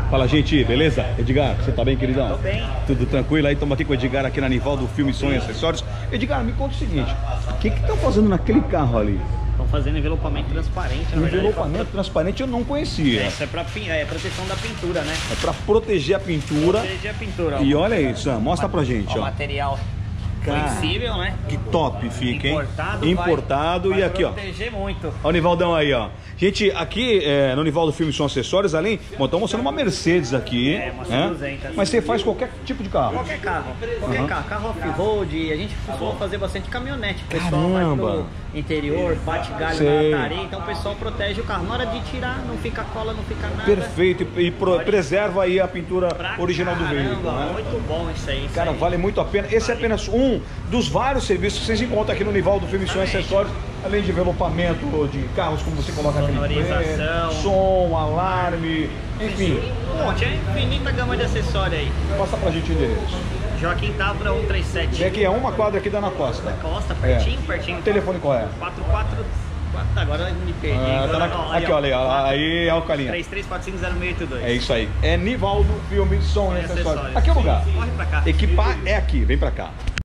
Fala, gente, beleza? Edgar, você tá bem, queridão? Tô bem. Tudo tranquilo? Aí estamos aqui com o Edgar aqui na Nivaldo Filme, Som e Acessórios. Edgar, me conta o seguinte, o que estão fazendo naquele carro ali? Estão fazendo envelopamento transparente, na verdade. Envelopamento transparente eu não conhecia. Isso é pra proteção da pintura, né? É pra proteger a pintura. Proteger a pintura. E olha isso, mostra pra gente, ó. ó. Material flexível, né? Que top fica, hein? Importado. E aqui, ó. Proteger muito. Olha o Nivaldão aí, ó. Gente, aqui no Nivaldo Filme Som Acessórios, além, estão mostrando uma Mercedes aqui. É, uma C200. Mas você faz qualquer tipo de carro? Qualquer carro. Qualquer carro. Carro off-road. A gente costuma fazer bastante caminhonete. O pessoal Caramba. vai pro interior, bate galho Sei. na areia. Então o pessoal protege o carro. Na hora de tirar, não fica cola, não fica nada. Perfeito. E preserva aí a pintura original do Caramba, veículo, né? muito bom isso aí. Cara, vale muito a pena. Esse é apenas um dos vários serviços que vocês encontram aqui no Nivaldo Filme Som e Acessórios. Além de envelopamento de carros, como você coloca aqui, sonorização, som, alarme, enfim. Um monte, é infinita gama de acessório aí. Passa pra gente o endereço. Joaquim Távora 137. Vem aqui, é uma quadra aqui da Ana Costa. Costa, pertinho, pertinho. O telefone qual é? 44... Agora eu me perdi. Aqui, olha aí é o calinha. 33450682. É isso aí. É Nivaldo Filme, Som e Acessórios. Acessórios. Aqui é o lugar. Corre pra cá. Equipar é aqui, vem pra cá.